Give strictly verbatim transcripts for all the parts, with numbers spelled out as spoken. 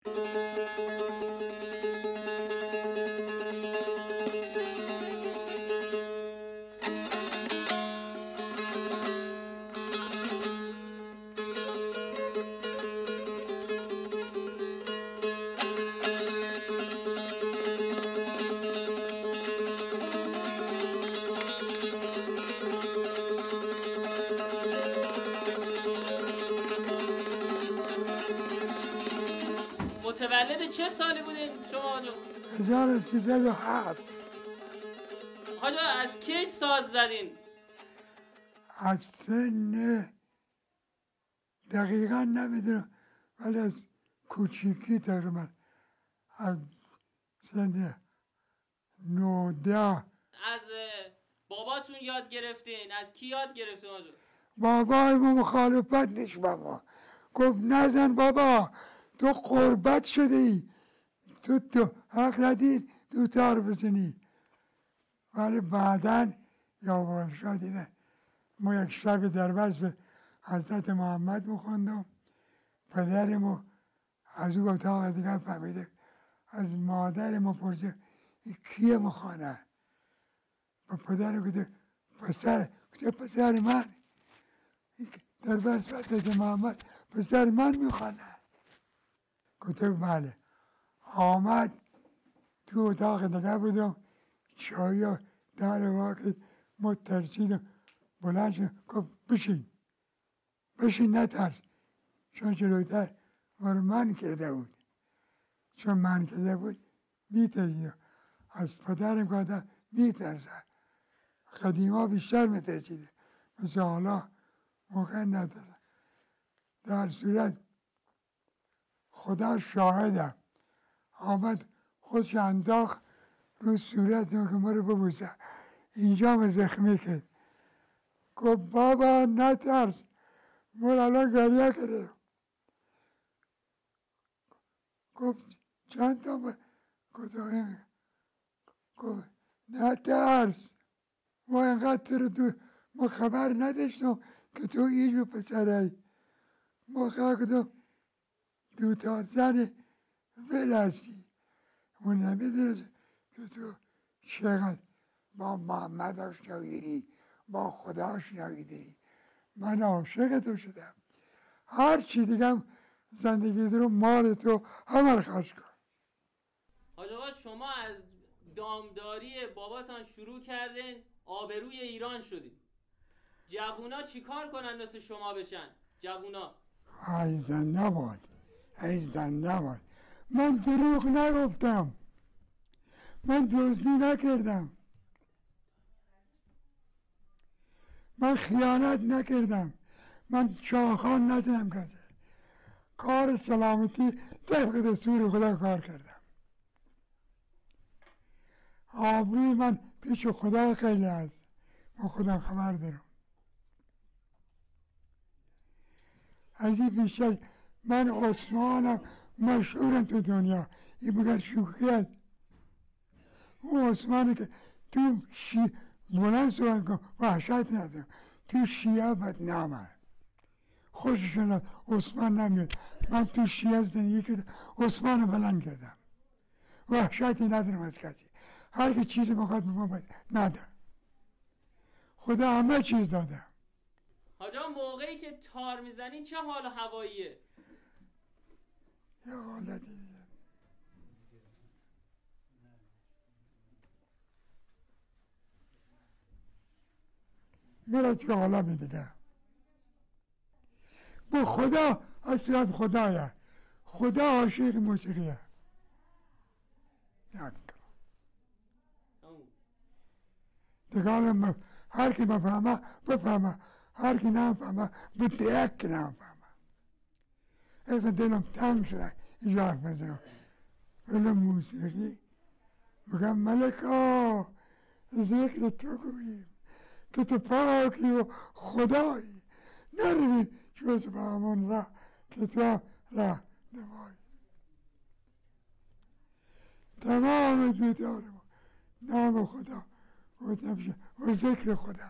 متولد چه سالی بودین شما آجا؟ هزار و سیصد و هفت. آجا از کی ساز زدین؟ از سن دقیقا نمیدونم ولی از کوچیکی تقریبا از سن نوده. از باباتون یاد گرفتین؟ از کی یاد گرفتین آجا؟ بابای ما مخالفت نیست بابا. گفت نزن بابا، تو قربت شده ای، تو تو حق ندید دو تار بزنی. ولی بعدا یا شد دیده ما یک شب در وصف حضرت محمد میخوندم، پدرمو از او اتاق دیگر فهمیده، از مادرمو پرسید این کیه میخوانه؟ و پدرم گفته پسر، گفته پسر من در وصف حضرت محمد پسر من میخوانه. گفته بله. آمد تو اتاق دیگه بودم، چایی در واقع ما ترسیدم، بلند شد گفت بشین بشین نترس، چون جلوتر ما رو من کرده بود. چون من کرده بود میترسید، از پدرم گفتم میترسه. قدیما بیشتر میترسیده، مثل حالا موقع نداره. در صورت خدا شاهده، آمد خودش انداخت رو صورت که ما رو ببوسه، اینجا ما زخمی کرد. گفت بابا نترس، ما الان گریه کرده. گفت چند تا ما گفت گفت نترس، ما اینقدر تو تو ما خبر نداشتم که تو اینجور پسرهی. ما خواهد کدوم دو تا زن ول هستی، ما نمیدونست که تو چقدر با محمد آشنایی داری، با خدا آشنایی داری. من عاشق تو شدم، هر چی دیگه زندگی رو مال تو همه خرج کن. حاج آقا شما از دامداری باباتان شروع کردین، آبروی ایران شدین. جوونا چیکار کنن مثل شما بشن؟ جوونا عزیزان نباد، عزیزان نباد. من دروغ نگفتم، من دزدی نکردم، من خیانت نکردم، من چاخان نزدم کسی. کار سلامتی طبق دستور خدا کار کردم. آبروی من پیش خدا خیلی هست، من خدا خبر دارم. از این بیشتر من عثمانم مشهورم تو دنیا. این بگر شوخی هست. اون عثمانی که تو شی بلند صحبت کن وحشت ندارم، تو شیعه بدنامه، خوششون عثمان نمیاد. من تو شیعه زندگی کردم، عثمان بلند کردم، وحشتی ندارم از کسی. هر که چیزی میخواد به ما نده، خدا همه چیز داده. حاجا موقعی که تار میزنین چه حال هواییه؟ یه حالتی دیگه. میره که عالمی دیگه. با خدا اصلا خدایه، خدا عاشق موسیقیه. یاد کن دیگه. هر کی بفهمه بفهمه، هر کی نفهمه به درک که نفهمه. اصلا دلم تنگ شده اینجا حرف بزنم. ولی موسیقی میگم ملکا ذکر تو گوییم که تو پاکی و خدایی، نرویم جز به همون ره که تو ره نمایی. تمام دوتار ما نام خدا گفتم شد و ذکر خدایه.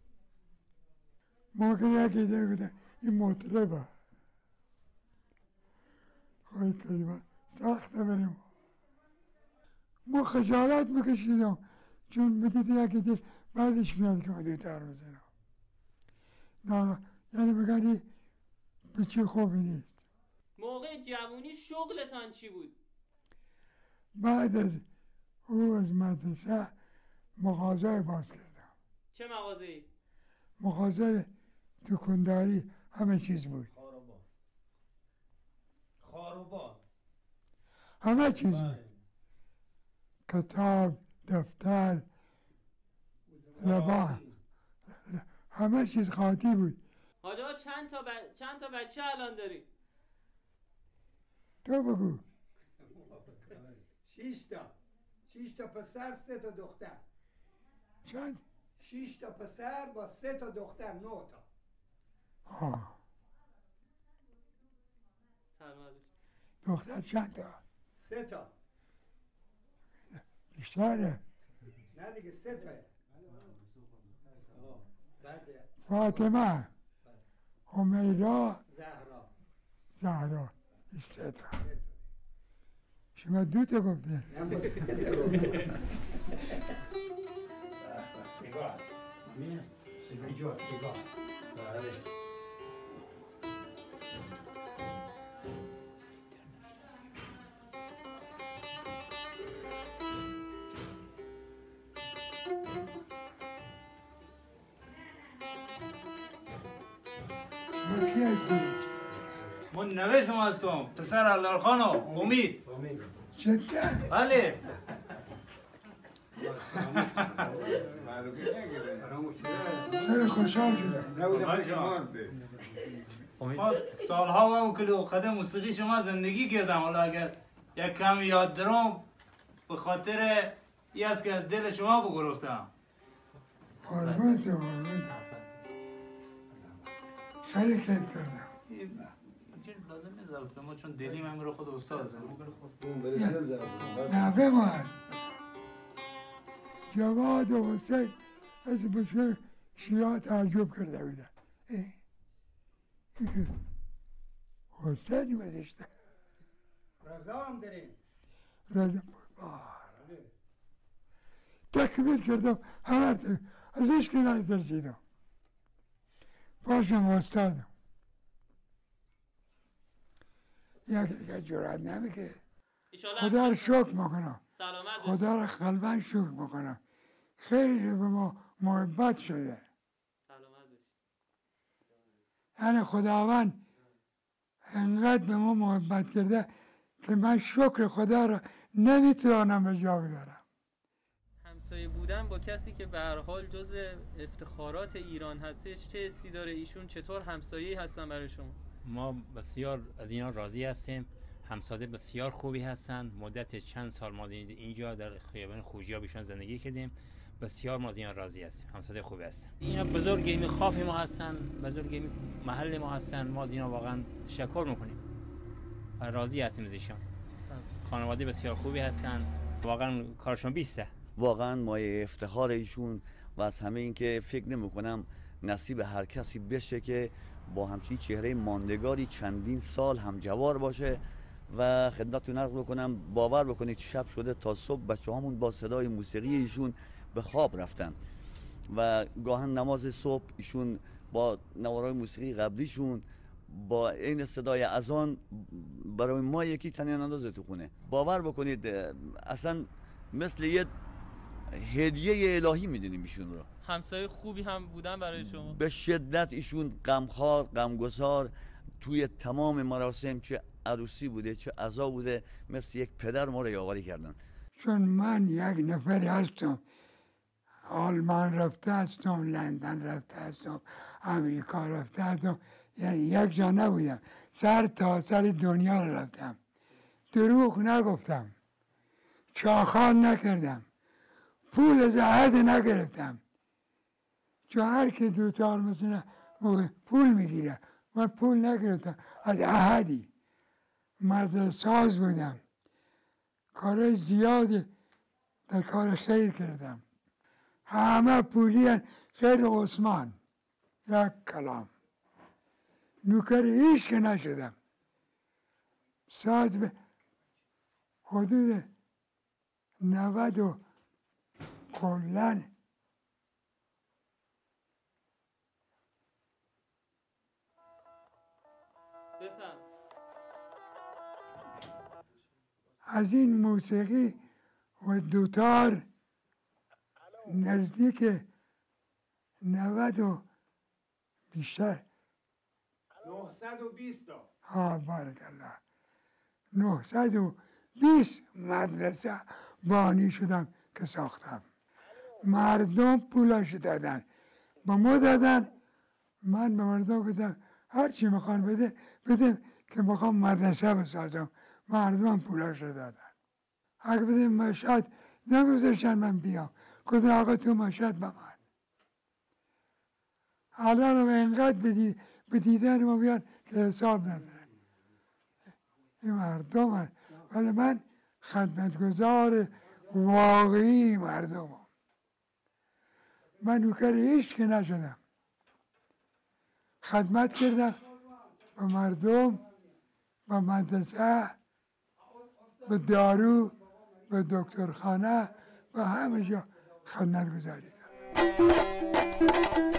ممکن یکی دیگه گفته این مطربه، خواهی کلمه سخت بریم ما خجالت میکشیدم چون میدید یکی دی بعدش میاد که دودتر بزنم نه یعنی بگنی به چی خوبی نیست. موقع جوونی شغلتان چی بود؟ بعد از او از مدرسه مغازه باز کردم. چه مغازه‌ای؟ مغازه دکانداری همه چیز بود. خاروبار خاروبار همه چیز بود. کتاب، دفتر، لبان، همه چیز خاطی بود. حاج آقا چند تا ب... چند تا بچه الان داری؟ تو بگو. شیش تا شیش تا پسر سه تا دختر. چند؟ شیش تا پسر با سه تا دختر نه تا. آه. سلامت دختر چند تا؟ سه تا. بیشتره. نه دیگه سه تاه. بعد فاطمه، همیرا، زهرا. زهرا. این سه تا. شما دو تا گفته. سیگار. اینجا سیگار. بله. ما کی هستی؟ من نوه شما هستم پسر اللارخانو امید جدا؟ بله خیلی خوشحال شدم. ما سالها و کلو قدم موسیقی شما زندگی کردم. حالا اگر یک کم یاد دارم به خاطر ای است که از دل شما بگرفتم. قربونت قربونت. خیلی کیف کردم. لازم نیست ما چون دلیم هم رو خود استاد نه بمان جواد و حسین از بشه شیعه تعجب کرده بودن. حسین بزشته رضا هم داریم. رضا تکمیل کردم همه تا از ایش که نترسیدم باشم استادم یک دیگه جرات نمیگه. خدا رو شکر میکنم. سلامت خدا رو قلبا شکر میکنم. خیلی به ما محبت شده. سلامت باشی. یعنی خداوند انقدر به ما محبت کرده که من شکر خدا رو نمیتونم به جا بذارم. همسایه بودن با کسی که به هر حال جز افتخارات ایران هستش چه حسی داره؟ ایشون چطور همسایه‌ای هستن برای شما؟ ما بسیار از اینا راضی هستیم. همسایه بسیار خوبی هستند. مدت چند سال ما اینجا در خیابان خوجیاب ایشان زندگی کردیم. بسیار ما از اینا راضی هستیم. همسایه خوبی هستن. اینا بزرگی خاف ما هستن، بزرگی محل ما هستن. ما از اینا واقعا تشکر میکنیم و راضی هستیم از ایشان. خانواده بسیار خوبی هستن. واقعا کارشون بیسته. واقعا مایه افتخار ایشون و از همه این که فکر نمی کنم نصیب هر کسی بشه که با همچین چهره ماندگاری چندین سال همجوار باشه. و خدمتتون عرض بکنم باور بکنید شب شده تا صبح بچه هامون با صدای موسیقی ایشون به خواب رفتن و گاهن نماز صبح ایشون با نوارای موسیقی قبلیشون با این صدای اذان برای ما یکی تنین اندازه تو خونه. باور بکنید اصلا مثل یه هدیه الهی میدونیم ایشون رو. همسایه خوبی هم بودن برای شما؟ به شدت ایشون غمخوار، غمگسار توی تمام مراسم، چه عروسی بوده چه عزا بوده، مثل یک پدر ما رو یاوری کردن. چون من یک نفر هستم آلمان رفته هستم، لندن رفته هستم، امریکا رفته هستم، یعنی یک جا نبودم، سر تا سر دنیا رو رفتم، دروغ نگفتم، چاخان نکردم، پول از احد نگرفتم. چون هر که دوتار مثلا پول میگیره، من پول نگرفتم از احدی. مدرسه ساز بودم، کار زیادی در کار خیر کردم، همه پولی هست خیر عثمان. یک کلام نوکر هیچ که نشدم. ساز ب... حدود نود و کلن بفهم. از این موسیقی و دوتار نزدیک نود و بیشتر نهصد و بیست تا ها بارک الله نهصد و بیست مدرسه بانی شدم که ساختم. مردم پولش دادن با ما دادن. من به مردم گفتم هر چی میخوان بده بده که میخوام مدرسه بسازم. مردم پولش دادن. اگه بده مشهد نمیذاشتن من بیام. گفتم آقا تو مشهد به من. الان هم اینقدر بدید به دیدن ما بیان که حساب ندارن. این مردم هست. ولی من خدمتگزار واقعی مردم هم. من نوکر هیچ که نشدم. خدمت کردم به مردم، به مدرسه، به دارو، به دکترخانه، به همه جا خدمت گذاری کردم.